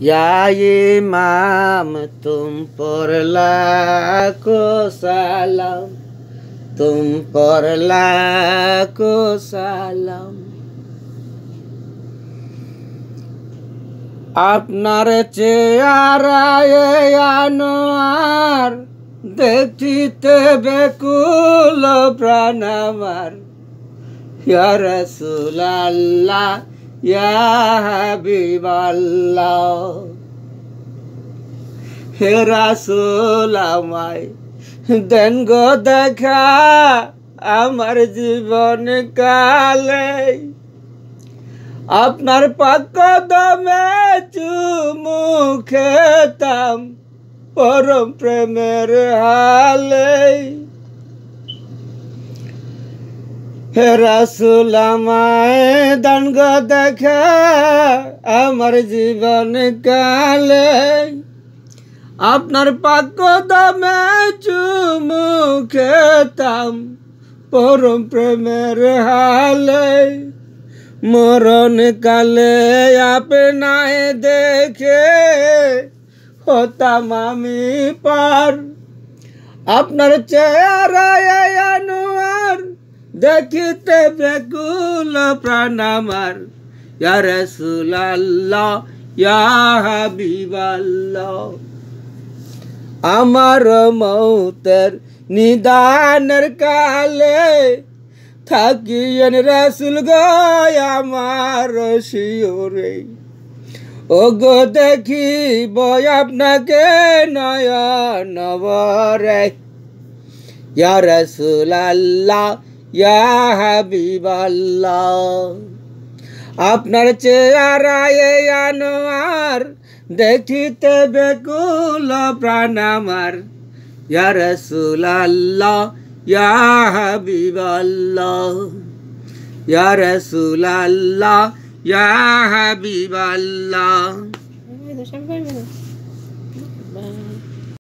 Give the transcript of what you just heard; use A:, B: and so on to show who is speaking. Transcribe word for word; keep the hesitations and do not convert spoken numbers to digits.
A: या इमाम तुम पर लाखों सलाम, तुम पर लाखों सलाम। আপনার চেহারায় আনোয়ার দেখিতে বেকুল প্রাণ আমার। ইয়া রাসূলুল্লাহ ইয়া হাবিবাল্লাহ, হে রাসূল আমায় দেন গো দেখা আমার জীবন কালে। আপনার পাক কদমে চুমু খেতাম পরম প্রেমের হালে। হে রাসূল আমায় দেন গো দেখা আমার জীবন কালে। আপনার পাক কদমে চুমু খেতাম পরম প্রেমের হালে। মরণ কালে আপনায় দেখে হতাম আমি পার। আপনার চেহারায় আনোয়ার দেখিতে বেকুল প্রাণ আমার। ইয়া রাসূলুল্লাহ ইয়া হাবিবাল্লাহ, আমার মৌতের নিদানের কালে থাকিয়েন রাসূল গো আমার শিওরে। ও গো দেখিব আপনাকে নয়ন ভরে। ইয়া রাসূলুল্লাহ ইয়া হাবিবাল্লাহ, আপনার চেহারায় আনোয়ার দেখিতে বেকুল প্রাণ আমার। ইয়া রাসূলুল্লাহ ইয়া হাবিবাল্লাহ, ইয়া রাসূলুল্লাহ ইয়া হাবিবাল্লাহ।